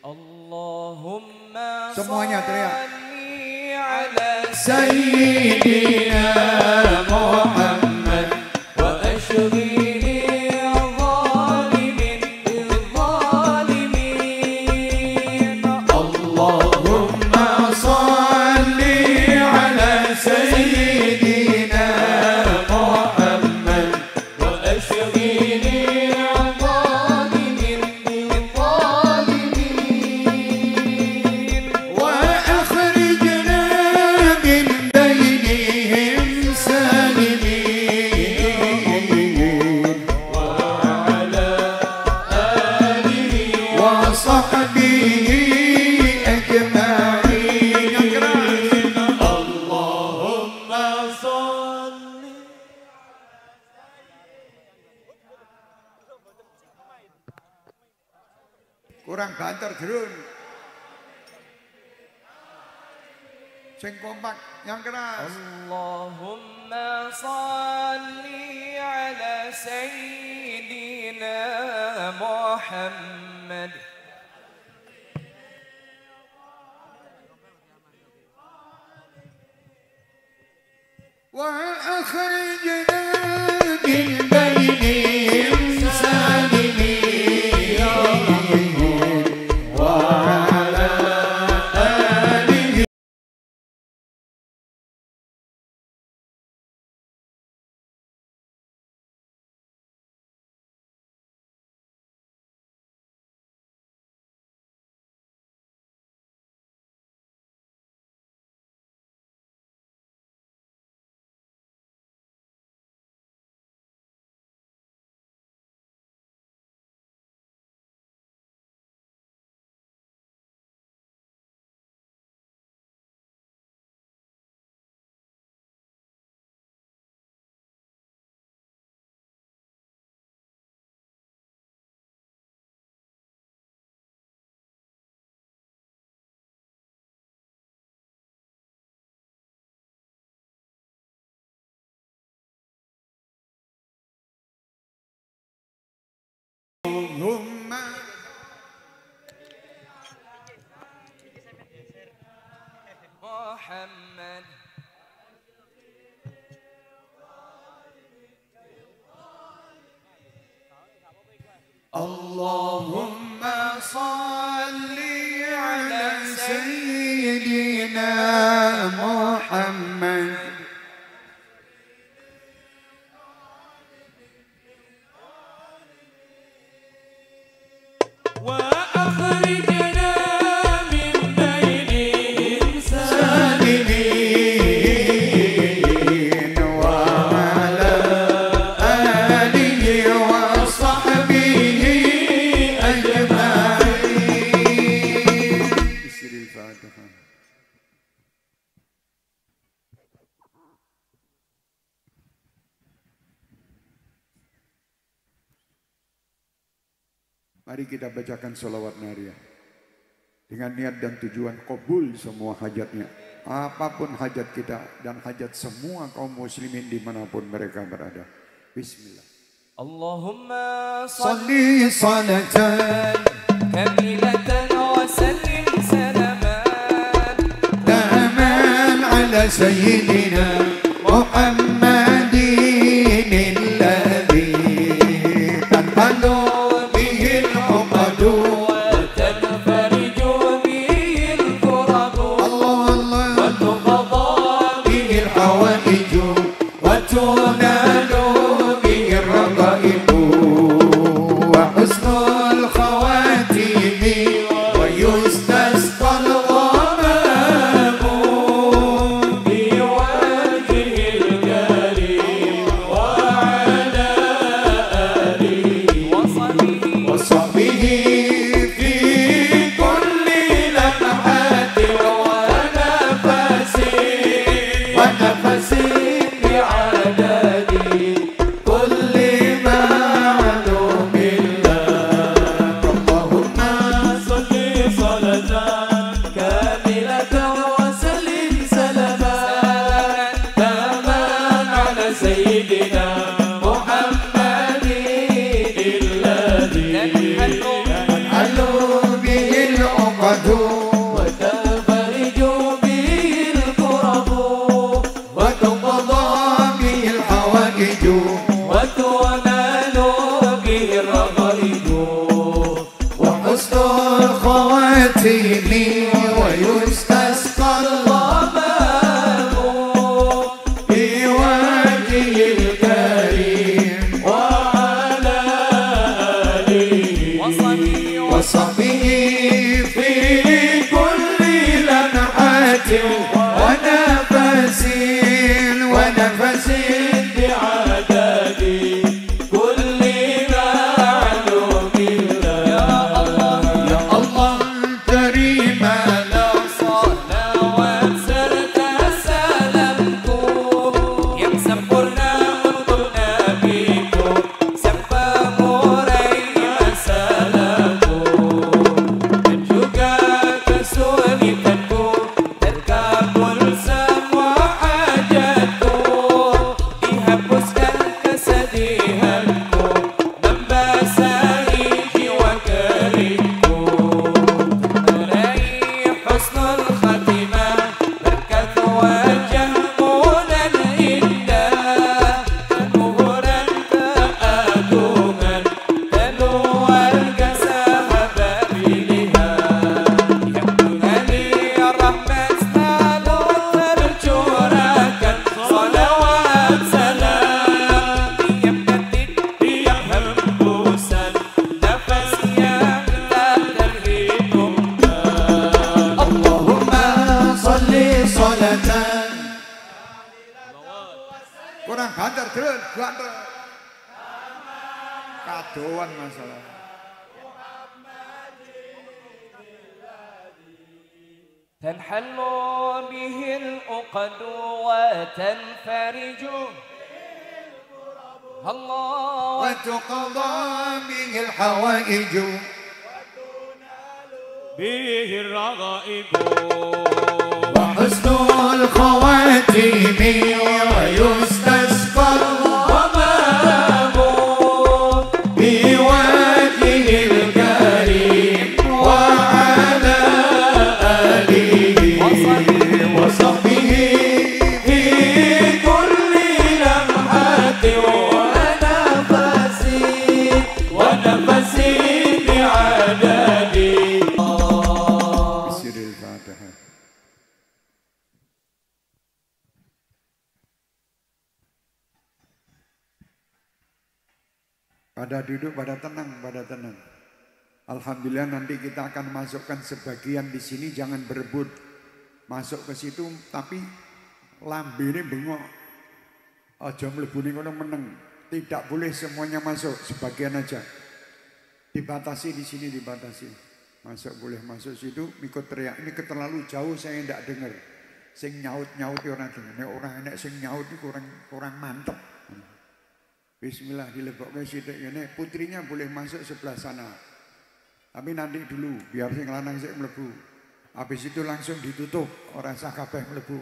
Allahumma semuanya teriak. salli ala Sayyidina Muhammad wa ashghili zalimin bil-zalimin. Allahumma salli ala Sayyidina Muhammad wa ashghili zalimin bil-zalimin. wa akhrijna min bainihim salimin Wa ala alihi wa sahbihi ajma'in. Allahumma salli. Kurang banter jerun. Sing kompak yang keras. Allahumma salli ala sayyidina Muhammad wa akhrijna min bainihim salimin wa ala alihi Allahumma Muhammad Allahumma salli ala sayyidina Muhammad wa akhrijna min bainihim salimin wa ala alihi wa sahbihi ajma'in. Bismillahirrahmanirrahim. Mari kita bacakan sholawat nariyah dengan niat dan tujuan qabul semua hajatnya. Apapun hajat kita dan hajat semua kaum muslimin dimanapun mereka berada. Bismillah. Allahumma salli Salli salatan kamilatan wa sallim salaman daman ala sayyidina Muhammadin alladhi tanhalu bihi al-uqadu. وتنفرج به الكرب Allah Allah وتقضى به الحوائج وتنال به الرغائب وحسن الخواتيم ويستسقى الغمام بوجه الأقد وتنفرج به الكرب وتقضى به الحوائج وتنال به الرغائب وحسن الخواتيم ويستسقى الغمام بوجه الكريم وعلى آله وصحبه في كل لمحة ونفس ونفس بعدد كل معلوم يا الله يا الله الكريم لا صلوات سرت سلامك yang sempurna untuk nabiku sampai murai masalahku dan juga kesulitanku terkabul semua hajatku dihapuskan kesedihanku membasahi jiwa keringku meraih husnul khatimah berkat wajahmu dan indah kenuburan keagungan keluarga sahabat pilihan yang mengalir rahmat selalu tercurahkan salawat salam tiap detik tiap hembusan nafas yang tak terhitungkan Allahumma salli salatan kurang banter terus banter kadoan masalah تنحل به العقد وتنفرج الله وتقضى به الحوائج به الرغائب وحسن الخواتيم ويستسقى ومام بوجه الكريم وعلى آله وصحبه في كل لمحة ونفس بعدد بسر الفاتحة. Pada duduk, pada tenang, pada tenang. Alhamdulillah nanti kita akan masukkan sebagian di sini, jangan berebut. Masuk ke situ tapi lambe ini bengok. Aja mlebu ning kono meneng. Tidak boleh semuanya masuk, sebagian aja. Dibatasi di sini, dibatasi. Masuk boleh masuk situ, ikut teriak. Ini terlalu jauh saya tidak dengar. Sing nyaut-nyaut orang dengar. Nek orang enek sing nyaut itu kurang mantep. Bismillah dileboknya sidik ini. Putrinya boleh masuk sebelah sana. Tapi nanti dulu biar sing lanang sik mlebu. Habis itu langsung ditutup, orang sah kabeh mlebu.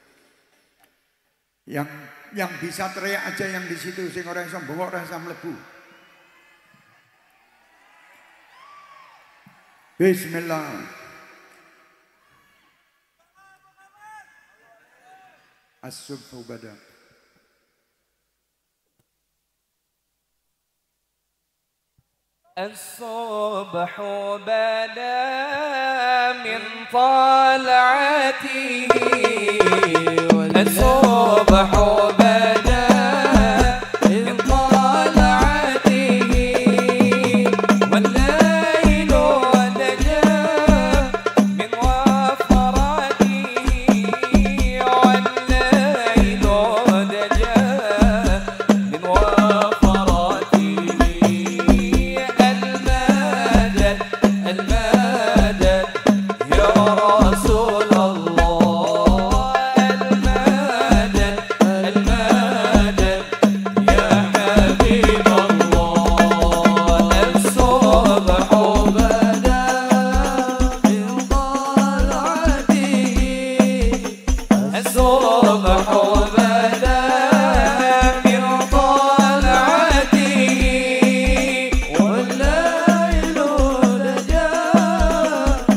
Yang bisa teriak aja yang di situ, sing orang iso bengok ora usah mlebu. Bismillah. As-subhu bada. الصبح بدا من طلعته الصبح بدا من طلعته والليل دجا من وفراته والليل دجا من وفراته المدد يا رسول الله المدد يا حبيب الله الصبح بدا من طلعته الصبح بدا من طلعته والليل دجا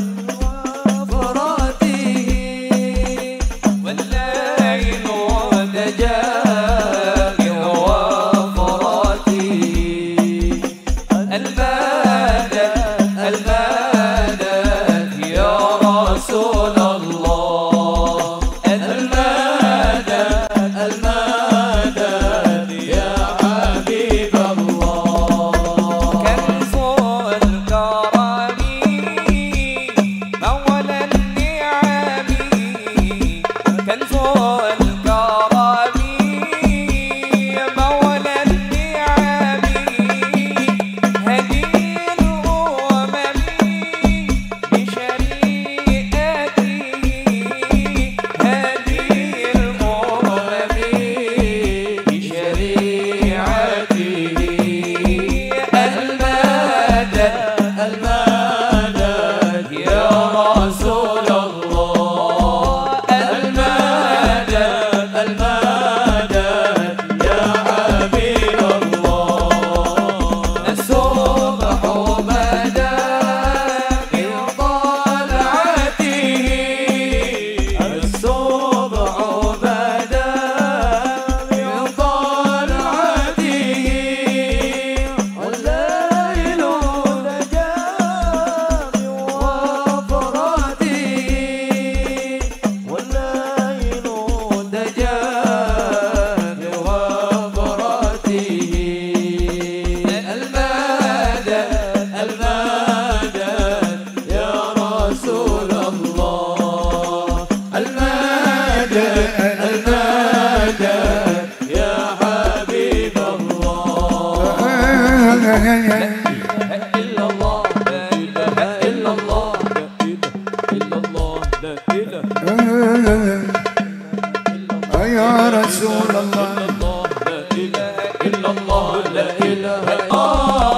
رسول الله المدد المدد يا حبيب الله لا إله إلا الله لا إله إلا الله لا إله إلا الله يا رسول الله لا إله إلا الله لا إله إلا الله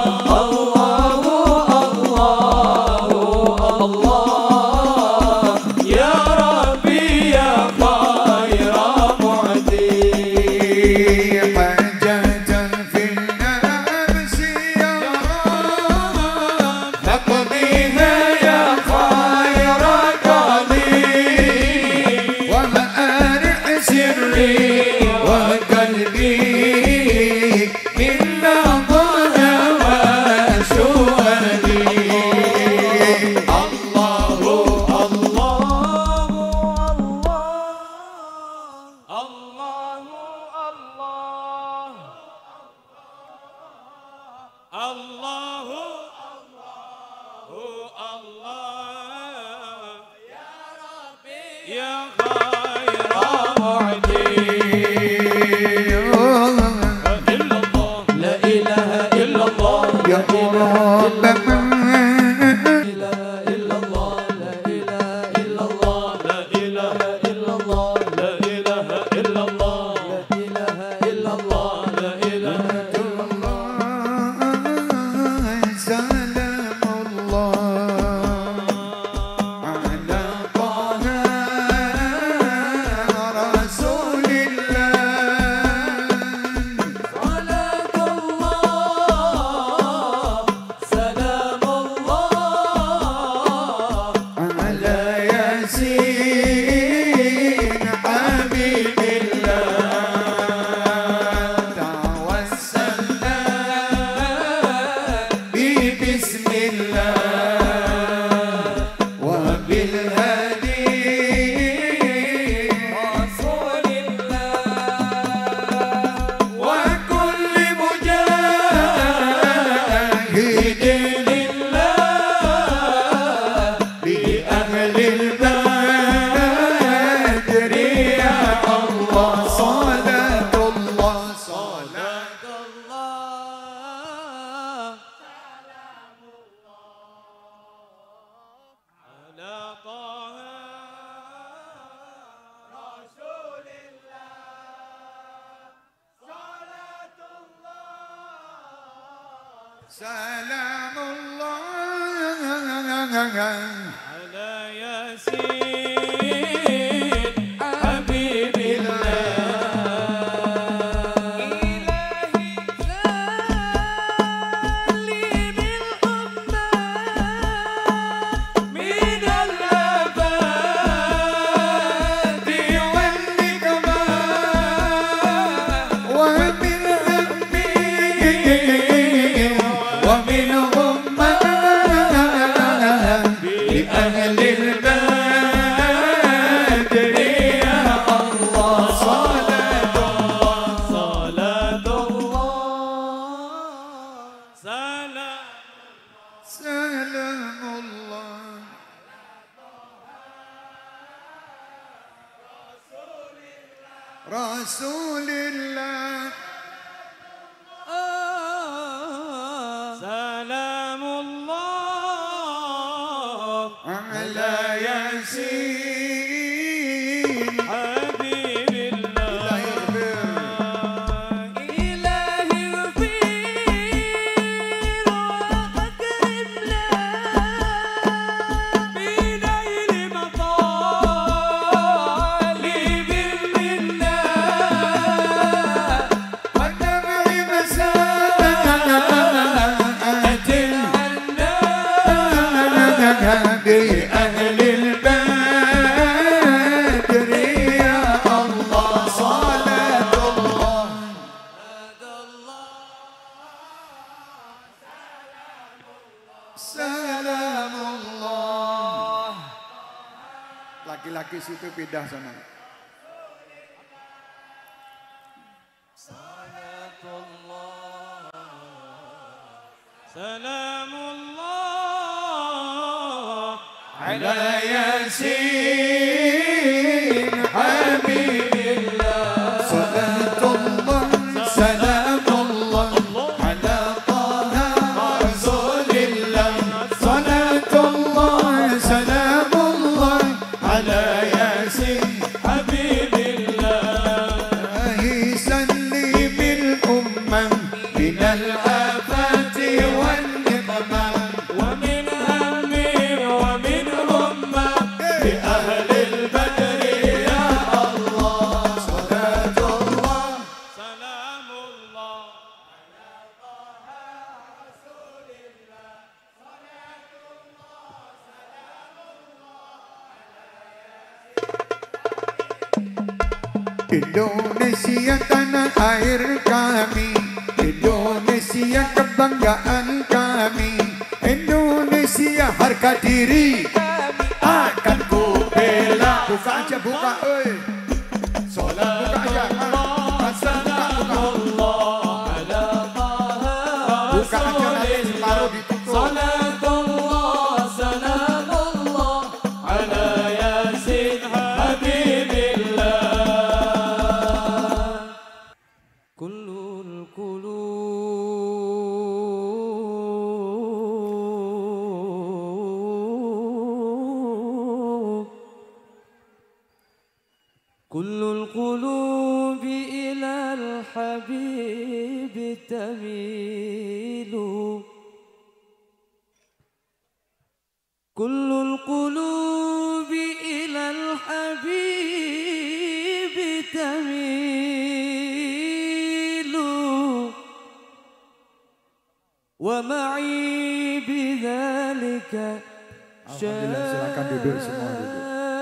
Laki-laki situ pindah sana. Salamullah على ياسين حبيب الله صلاة الله سلام الله على طه رسول الله صلاة الله سلام الله على ياسين حبيب الله سلم الأمة من الآفات والنقمة ومن هم ومن غمة بأهل البدر يا الله صلاة الله سلام الله Indonesia tanah air kami, Indonesia kebanggaan kami, Indonesia harga diri akan ku bela. Buka aja buka, oi. Sholat buka aja. Buka aja nanti separuh ditutup. صلاة الله سلام الله على ياسين حبيب الله كل القلوب كل القلوب إلى الحبيب تميل كل القلوب إلى الحبيب تميل ومعي بذلك Alhamdulillah, silakan duduk semua duduk.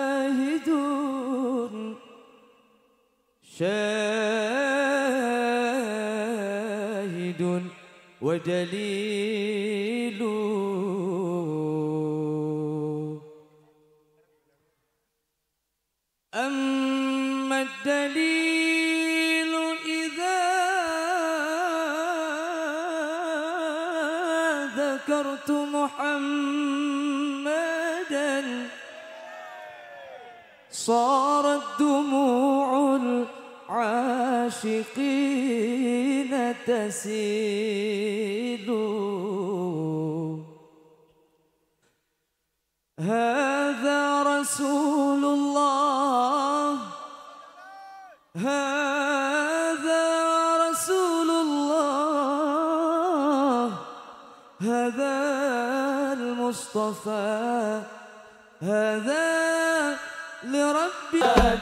شاهد ودليل أما الدليل إذا ذكرت محمدا صارت دموع العاشقين تسيل هذا رسول الله هذا رسول الله هذا المصطفى هذا لربي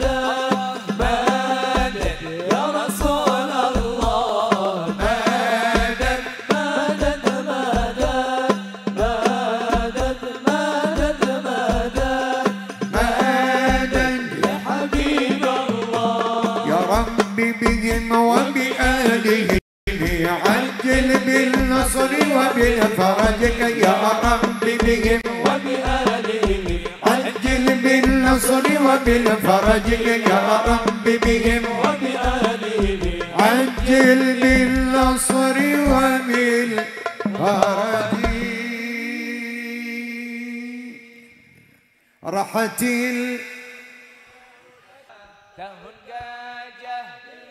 مدد يا رسول الله مدد مدد مدد مدد مدد مدد يا حبيب الله يا ربي بهم وبآلهم عجل بالنصر وبالفرج يا ربي بهم وبآله عجل بالنصر وبالفرج يا ربي بهم وبآله عجل بالنصر وبالفرج راحت tahun gajah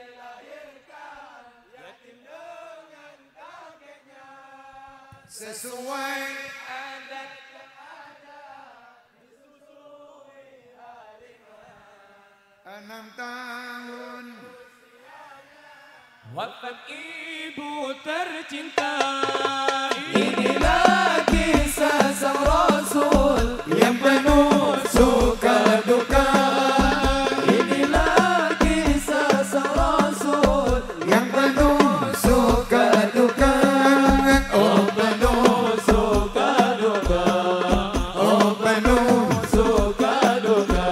sesuai adat 6 tahun wafat ibu tercinta inilah kisah sang rasul yang penuh suka duka inilah kisah sang rasul yang penuh suka duka oh penuh suka duka oh penuh suka duka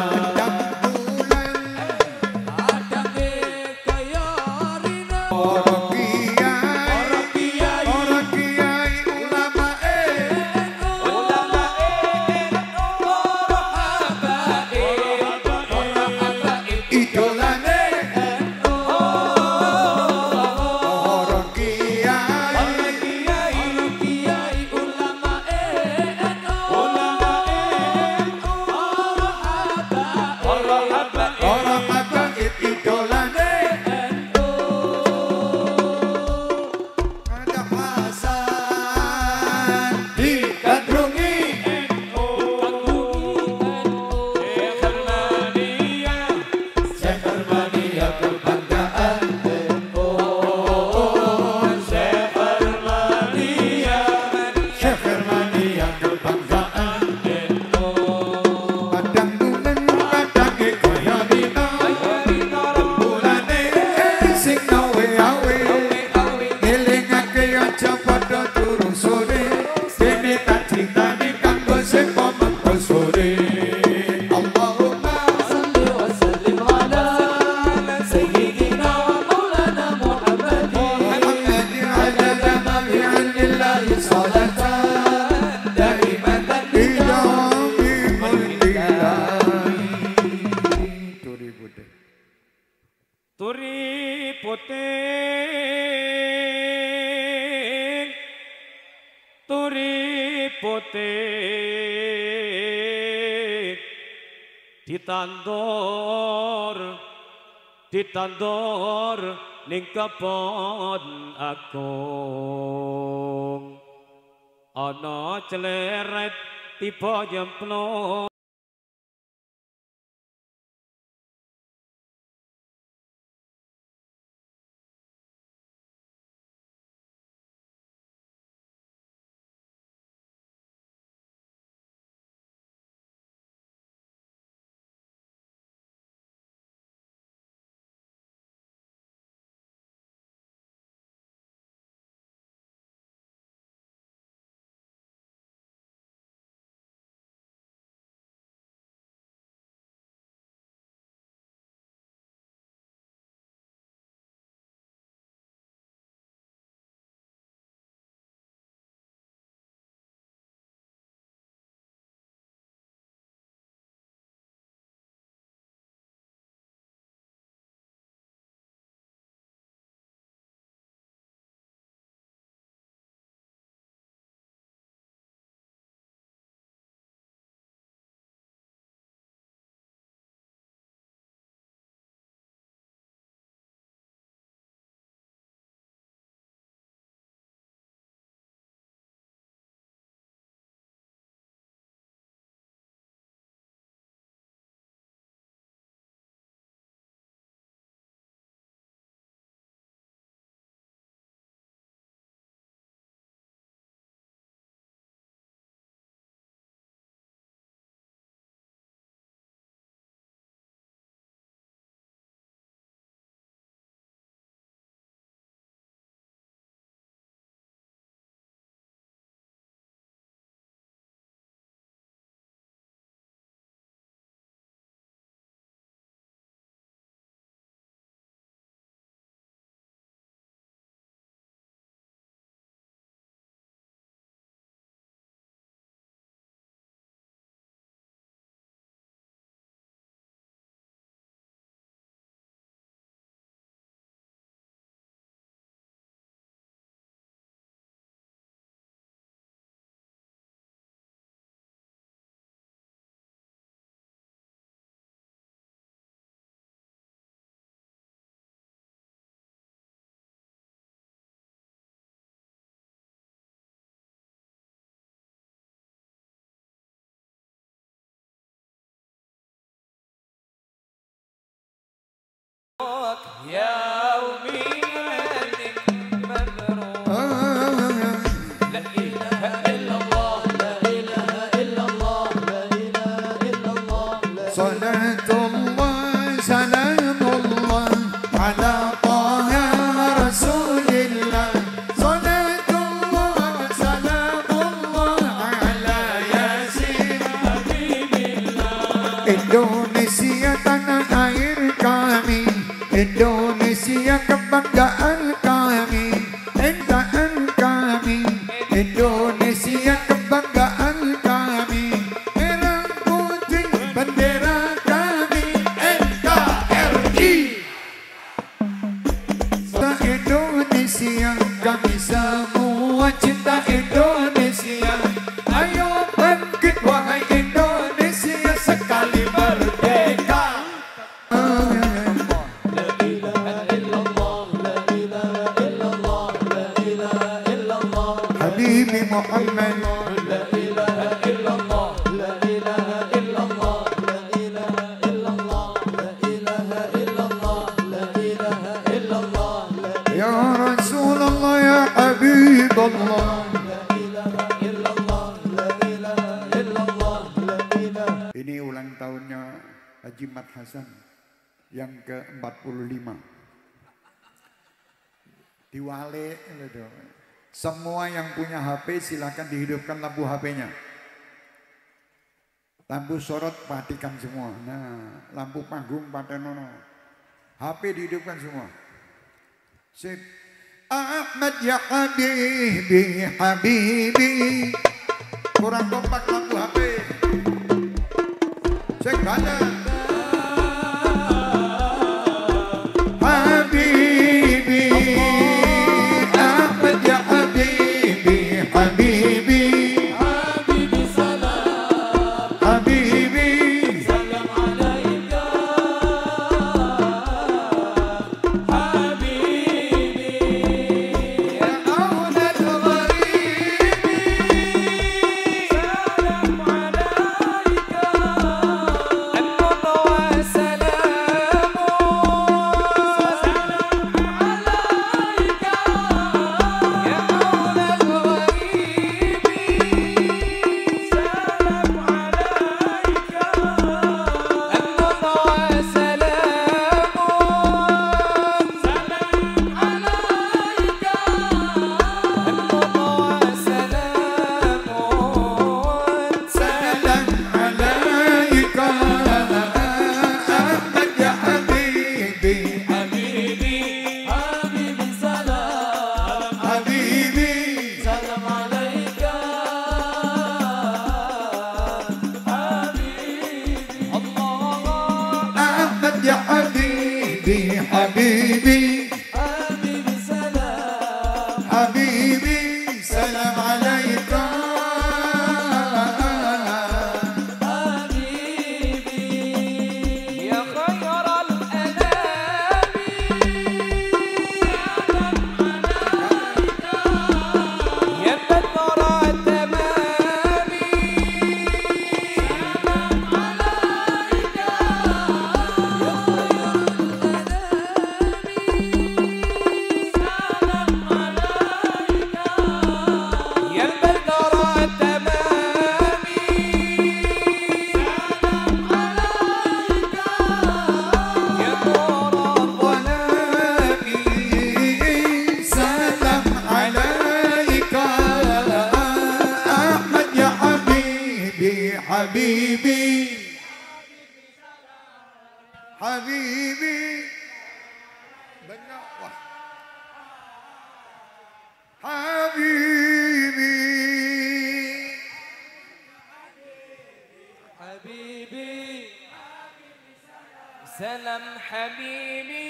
kadang bulan ada kayarina orang kiai ulama ulama ditandur ning kebon agung ana celeret tiba nyemplung Indonesia tanah air kami, Indonesia kebanggaan kami, entaan kami, Indonesia kebanggaan kami, merah putih bendera kami, NKRI. Cinta Indonesia, kami semua cinta Indonesia. Ayo bangkit wahai Indonesia, sekali merdeka. Habibi Muhammad. Ya Rasulullah, ya Habibullah. Ini ulang tahunnya Haji Mat Hasan yang ke-45. Diwale, semua yang punya HP silakan dihidupkan lampu HP-nya. Lampu sorot patikan semua. Nah, lampu panggung patenono. HP dihidupkan semua. Sip. Ahmad ya Habibi, Habibi. Kurang kompak lampu HP. Cek banyak. Habibi, Ahmad ya Habibi, Habibi, Habibi salam, Habibi, salam Habibi. Benar. Wah. Habibi. Habibi. Salam Habibi.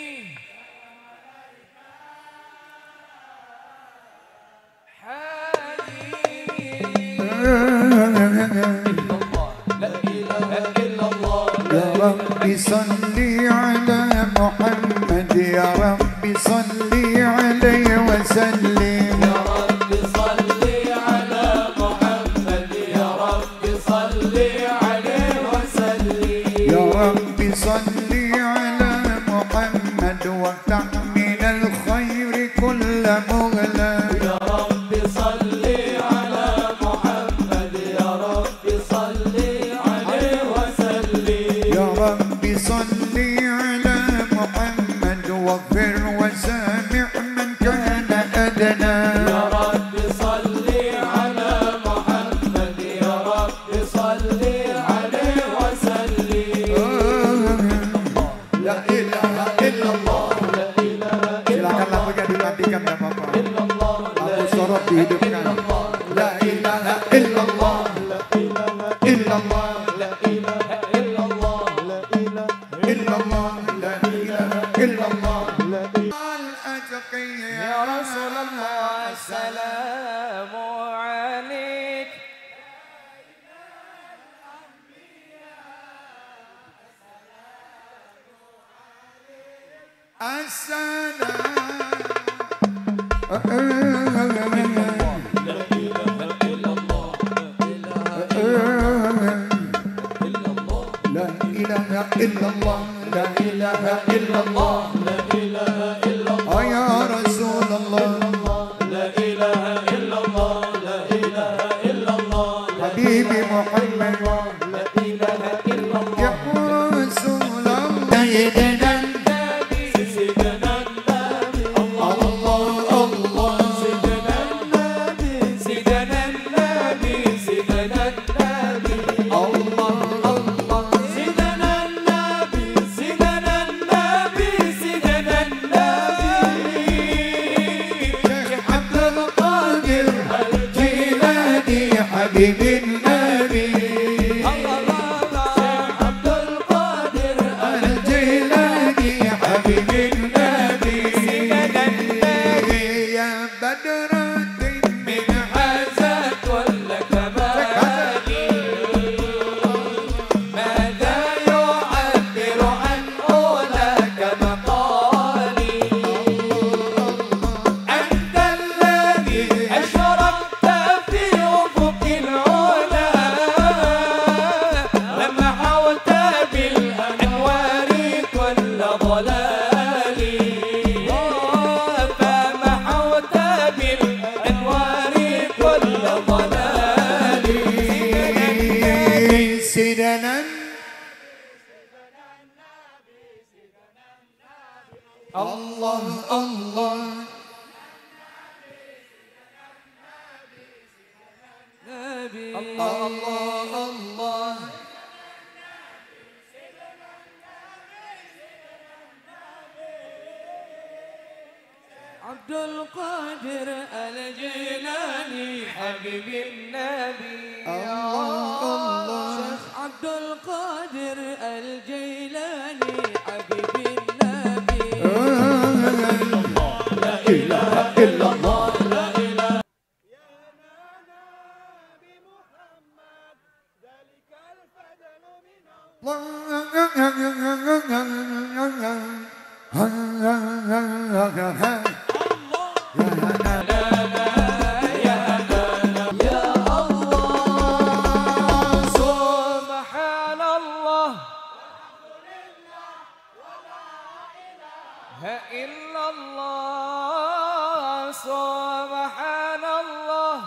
يا ربي صلي على محمد يا ربي صلي عليه وسلم يا رب صلي على محمد يا رب صلي عليه وسلم يا ربي صلي على محمد وافتح من الخير كل مغلق يا رب صلي على محمد يا رب صلي عليه وسلم يا ربي صلي على محمد واغفر وسامح من كان أدنى يا رب صلي على محمد يا رب صلي عليه وسلم لا إله إلا الله silakan lagunya dimatikan ya Bapak lampu sorot dihidupkan la ilaha illallah illallah la ilaha illallah la ilaha illallah la ilaha illallah يا رسول الله السلام عليك لا إله إلا الله لا إله إلا الله لا إله إلا الله يا رسول الله لا إله إلا الله لا إله إلا الله حبيبي محمد لا إله إلا الله يا رسول الله سيدنا سيدنا النبي الله الله سيدنا النبي سيدنا النبي سيدنا النبي الله الله سيدنا النبي سيدنا النبي سيدنا النبي شيخ عبد القادر الجيلاني حبيب النبي عبد القادر الجيلاني حبيب النبي يا بدرة من هذا كل كمالي ماذا يعبر عن أولاك مقالي أنت الذي أشرقت في أفق العلا لما حوت بالأنوار كل ضلال فما حوت بالأنوار كل ضلال سيدنا الله الله الله الله عبد القادر الجيلاني حبيب النبي الله شيخ عبد القادر الجيلاني حبيب النبي لا إله إلا الله لا إله يا الله سبحان الله لا إلا الله سبحان الله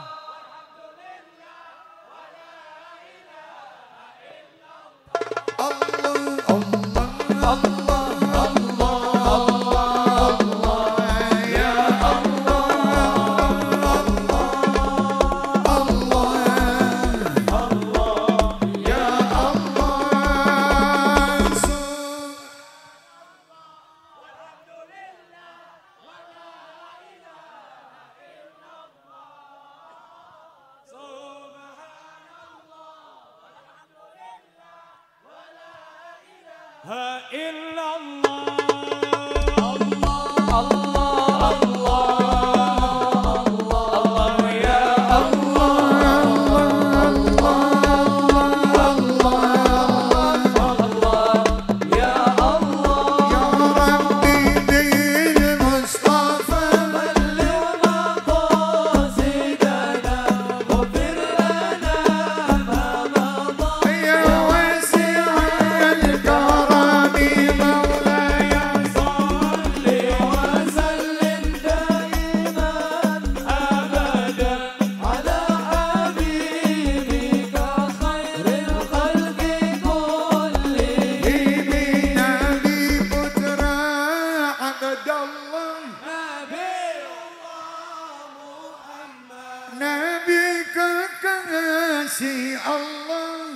Nabi kekasih Allah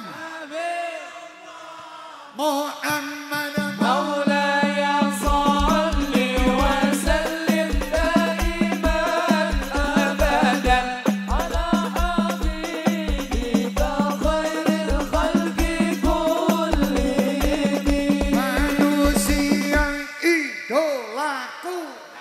Muhammad مولاي صل وسلم دائما أبدا على حبيبك خير الخلق كلهم manusia idolaku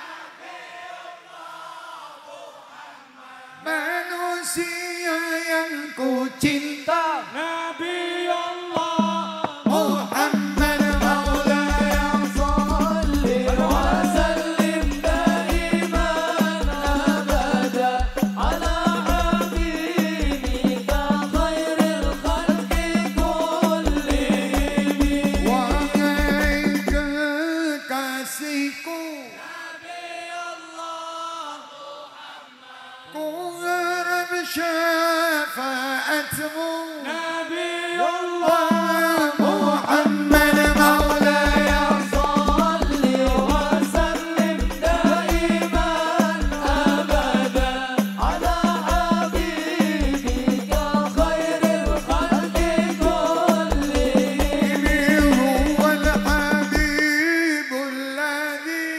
manusia yang ku cinta Nabi Allah Muhammad مولاي صل وسلم دائما أبدا على حبيبك خير الخلق كلهم wahai kekasihku ku harap syafaatmu نبي الله Muhammad مولاي صل وسلم دائما أبدا على حبيبك خير الخلق كلهم هو الحبيب الذي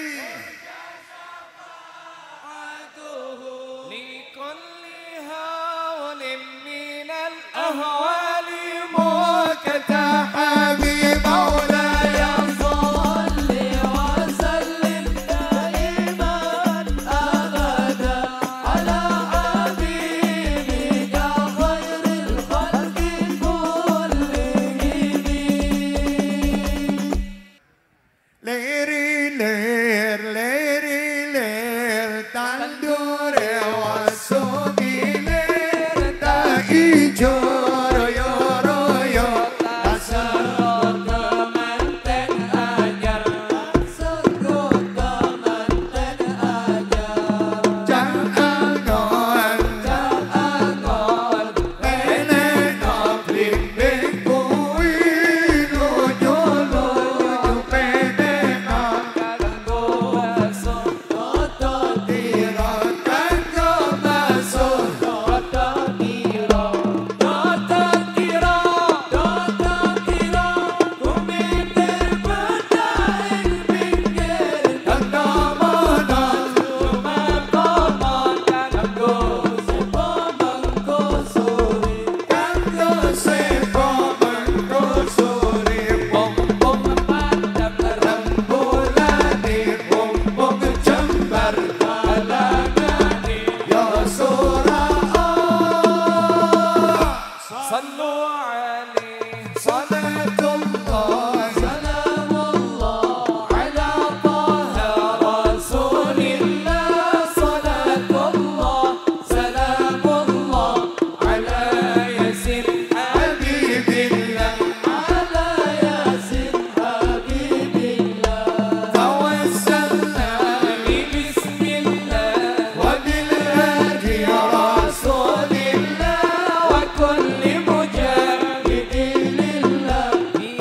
لكل هول من الأهوال مكتحب حبيب مولاي صل وسلم دائما أبدا على حبيبك خير الخلق كلهم Leri ler tandur wasuki ler tak ijo royo royo Senggot kemanten ajar Senggot kemanten ajar jangan Angon nenek noplik bengkui luju luju pedenan kanggo masuk Toto tiro kanggo masuk Toto kiro Toto kiro Toto kiro Kumiter bedaing pinggir kanggo monon Cuma komon kanggo sepo mengko suri kanggo sepo mengko suri Pom-pom padam bulan pompong jembar rembulan ya surah Sallu alaihi salatullah سلام الله على طه رسول الله صلاة الله سلام الله على ياسين habibillah على ياسين حبيب الله tawassalna بسم الله wa bil hadi رسول الله وكل مجاهد لله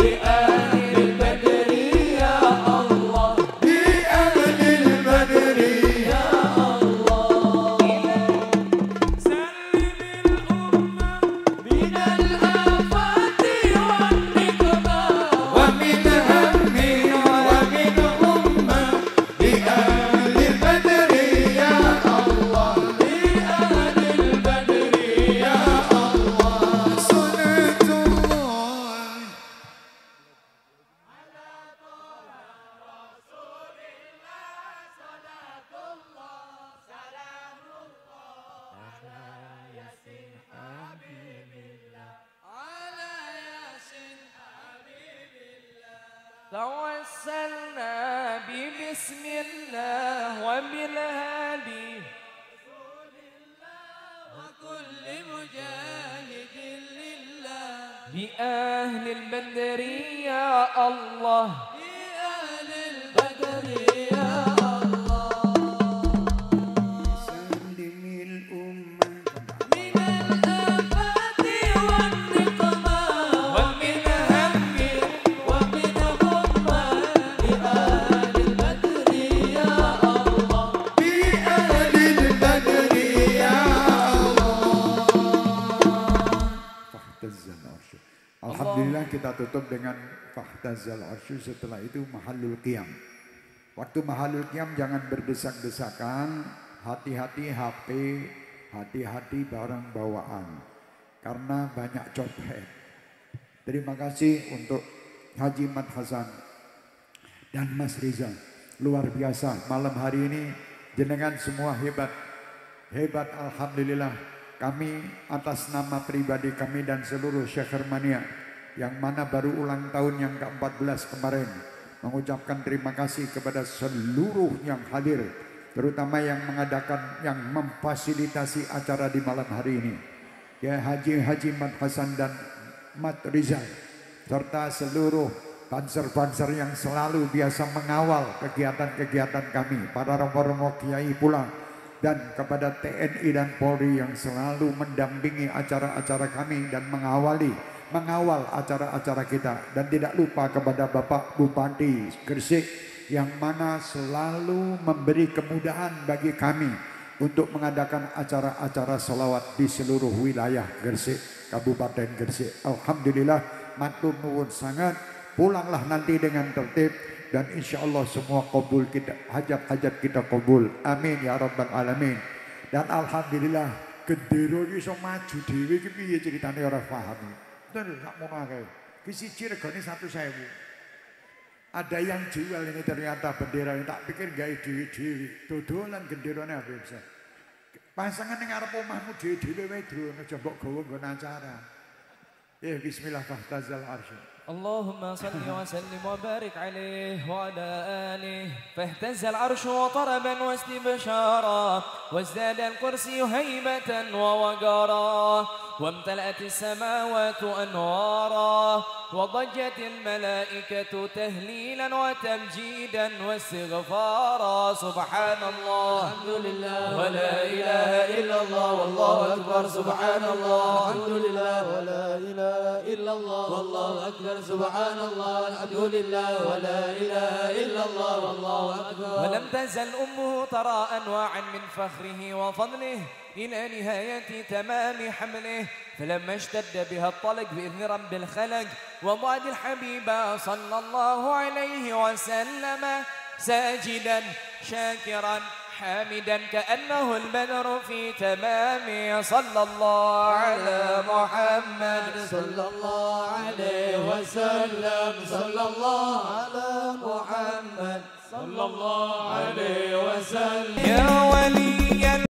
توسلنا ببسم الله وبالهادي وكل مجاهد لله بأهل البدر يا الله بأهل البدر يا الله سلم الأمة من الآفات والنقمة ومن هم ومن غمة بأهل البدر يا الله بأهل البدر يا الله. Fahtazal arsy. Alhamdulillah kita tutup dengan fahtazal arsy, setelah itu mahallul qiyam. Waktu mahallul qiyam jangan berdesak-desakan, hati-hati HP, hati-hati barang bawaan. Karena banyak copet. Terima kasih untuk Haji Mat Hasan dan Mas Rizal. Luar biasa malam hari ini jenengan semua hebat. Hebat alhamdulillah. Kami atas nama pribadi kami dan seluruh Syekh Hermania yang mana baru ulang tahun yang ke-14 kemarin mengucapkan terima kasih kepada seluruh yang hadir, terutama yang mengadakan, yang memfasilitasi acara di malam hari ini. Ya Haji Mat Hasan dan Mat Rizal serta seluruh banser-banser yang selalu biasa mengawal kegiatan-kegiatan kami, para romo-romo kiai pula, dan kepada TNI dan Polri yang selalu mendampingi acara-acara kami dan mengawal acara-acara kita, dan tidak lupa kepada Bapak Bupati Gresik yang mana selalu memberi kemudahan bagi kami untuk mengadakan acara-acara sholawat di seluruh wilayah Gresik, Kabupaten Gresik. Alhamdulillah, matur nuwun sangat. Pulanglah nanti dengan tertib dan insya Allah semua kabul kita, hajat-hajat kita kabul. Amin ya rabbal alamin. Dan alhamdulillah gendera iki iso maju dhewe iki piye ceritane ora paham. Terus sak mono ae. Ki siji regane 100.000. Ada yang jual ini ternyata bendera ini, tak pikir gawe dhewe-dhewe. Dodolan genderane apa bisa. Pasangan ning arep omahmu dhewe-dhewe wae drone aja mbok gawa nggon acara. Ya bismillah fahtazal arsy. اللهم صل وسلم وبارك عليه وعلى آله فاهتز العرش وطربا واستبشارا وازداد الكرسي هيبة ووقارا وامتلأت السماوات أنوارا وضجت الملائكة تهليلا وتمجيدا واستغفارا سبحان الله الحمد لله ولا إله إلا الله والله أكبر سبحان الله الحمد لله ولا إله إلا الله والله أكبر سبحان الله الحمد لله ولا إله إلا الله والله أكبر ولم تزل أمه ترى أنواعا من فخره وفضله إلى نهاية تمام حمله فلما اشتد بها الطلق بإذن رب الخلق وضعت الحبيب صلى الله عليه وسلم ساجدا شاكرا حامدا كأنه البدر في تمامه صلى الله على محمد صلى الله عليه وسلم صلى الله على محمد صلى الله عليه وسلم يا ولي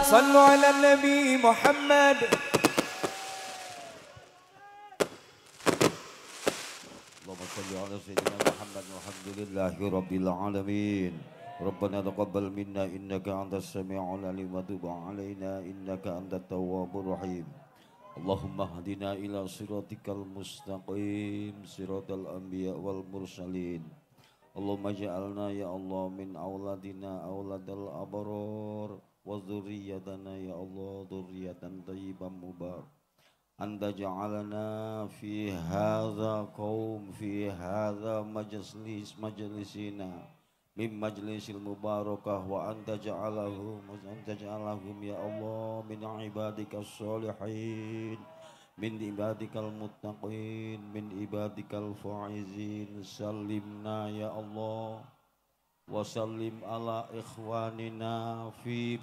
صلوا على النبي محمد. اللهم صل على سيدنا محمد والحمد لله رب العالمين. ربنا تقبل منا إنك أنت السميع العليم وتب علينا إنك أنت التواب الرحيم. اللهم اهدنا إلى صراطك المستقيم صراط الأنبياء والمرسلين. اللهم اجعلنا يا الله من أولادنا أولاد الأبرار وذريتنا يا الله ذرية طيبة مبارك. أنت جعلنا في هذا قوم في هذا مجلسنا من مجلس المباركة وأنت جعلهم يا الله من عبادك الصالحين من عبادك المتقين من عبادك الفائزين. سلمنا يا الله وسلم على إخواننا في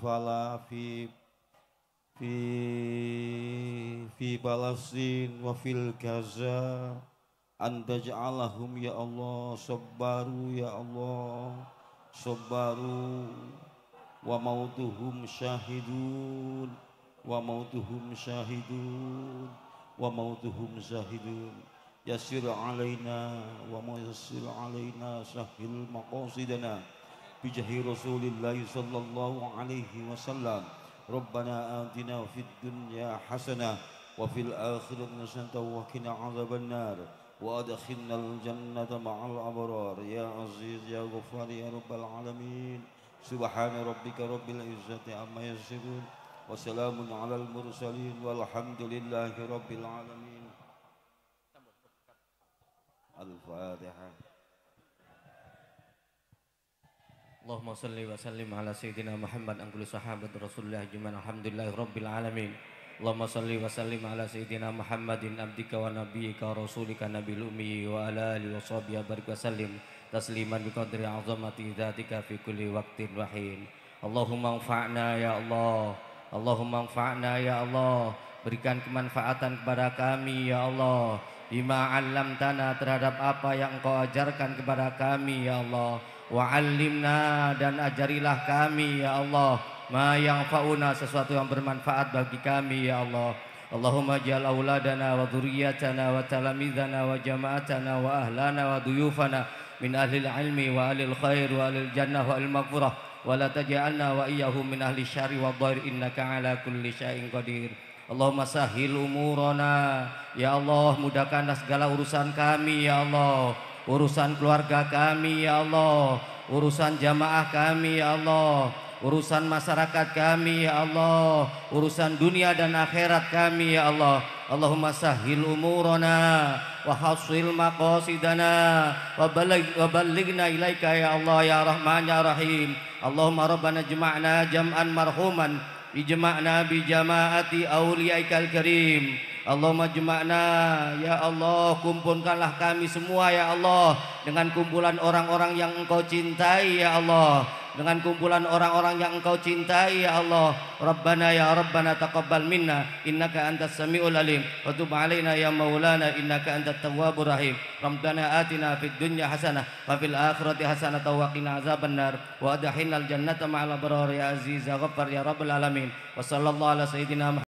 Palestin wa fil Gaza. Anta ja'alahum ya Allah sabbaru ya Allah sabbaru wa mautuhum syahidun wa mautuhum syahidun wa mautuhum syahidun. Yassir alaina wa ma yassir alaina sahil maqasidana bijahi Rasulillah sallallahu alaihi wasallam. Rabbana atina fid dunya hasanah wa fil akhirati hasanah wa qina adzabannar wa adkhilnal jannata ma'al abrar ya aziz ya ghaffar ya rabbal alamin. Subhana rabbika rabbil izzati amma yasifun wa salamun alal mursalin walhamdulillahi rabbil alamin. Al-Fatihah. Allahumma salli wa sallim ala sayyidina Muhammad angkuli sahabat Rasulullah ajmain alhamdulillahi rabbil alamin. Allahumma salli wa sallim ala sayyidina Muhammadin abdika wa nabiyyika rasulika nabil ummi wa ala alihi wa sahbihi barik wa sallim tasliman bi qadri azamati dzatika fi kulli waqtin wa hin. Allahumma anfa'na ya Allah. Allahumma anfa'na ya Allah. Berikan kemanfaatan kepada kami ya Allah. Bima 'allamtana terhadap apa yang Engkau ajarkan kepada kami ya Allah. Wa 'allimna dan ajarilah kami ya Allah ma yanfa'una sesuatu yang bermanfaat bagi kami ya Allah. Allahumma ja'al auladana wa dzurriyyatana wa talamidana wa jama'atana wa ahlana wa duyufana min ahlil ilmi wa ahlil khair wa ahlil jannah wa ahlil maghfirah wa la taj'alna wa iyyahum min ahli syarri wa dhair innaka ala kulli syai'in qadir. Allahumma sahhil umurana ya Allah, mudahkanlah segala urusan kami ya Allah, urusan keluarga kami ya Allah, urusan jamaah kami ya Allah, urusan masyarakat kami ya Allah, urusan dunia dan akhirat kami ya Allah. Allahumma sahhil umurana wa hassil maqasidana wa ballighna ilaika ya Allah ya Rahman ya Rahim. Allahumma rabbana jama'na jam'an marhuman ijma'na bi jama'ati auliyaikal karim. Allahumma jama'na ya Allah, kumpulkanlah kami semua ya Allah dengan kumpulan orang-orang yang Engkau cintai ya Allah, dengan kumpulan orang-orang yang Engkau cintai ya Allah. Rabbana ya Rabbana taqabbal minna innaka antas samiul alim wa tub alaina ya maulana innaka antat tawwabur rahim. Rabbana atina fid dunya hasanah wa fil akhirati hasanah wa qina azabannar wa adkhilnal jannata ma'al abrar ya aziz ya ghaffar ya rabbal alamin. Wa sallallahu ala sayyidina